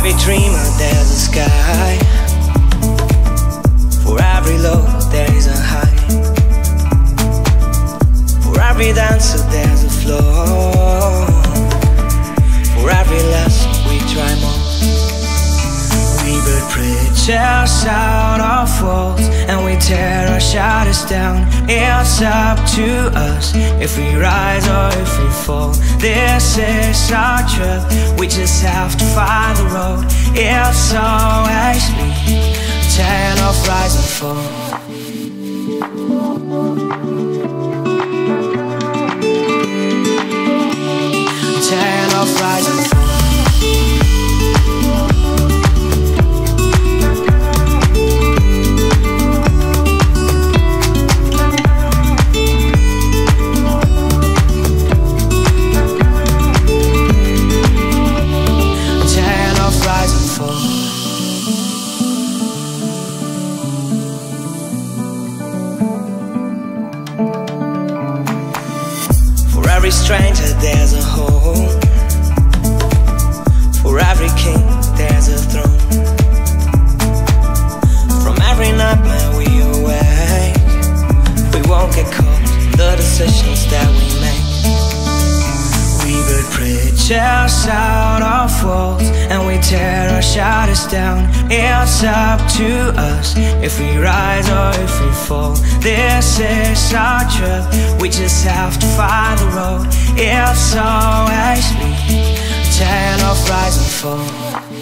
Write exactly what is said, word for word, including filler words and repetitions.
every dreamer there's a sky. For every low there is a high. For every dancer there's a flow. For every lesson we try more. We build bridges out of walls, and we tear our shadows down. It's up to us if we rise or if we fall. This is our truth, we just have to find the road. It's always me, tale of rise and fall. Tale of rise and fall. For every stranger there's a home. For every king there's a throne. From every nightmare we awake, we won't get caught in the decisions that we make. We build bridges out of walls, and we tear our shadows down. It's up to us if we rise or if we fall. This is our truth, we just have to find the road. It's always me, tale of rise and fall.